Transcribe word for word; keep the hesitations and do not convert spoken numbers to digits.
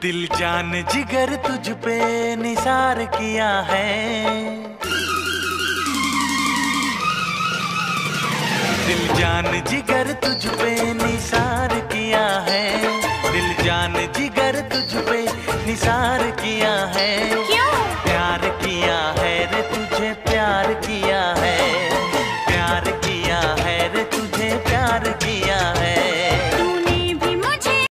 दिल जान जिगर तुझ पे निसार किया है, दिल जान जिगर तुझ पे निसार किया है, दिल जान जिगर तुझ पे निसार किया है।